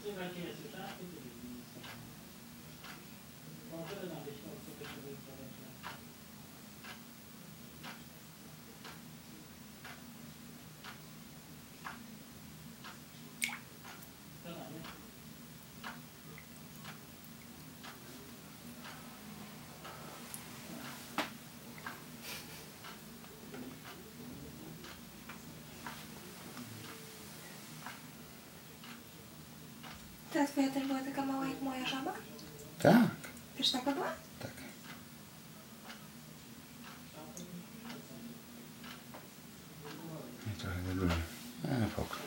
Ta twoja też była taka mała jak moja żaba? Tak. Też taka była? Tak. I trochę za dużo. Spoko.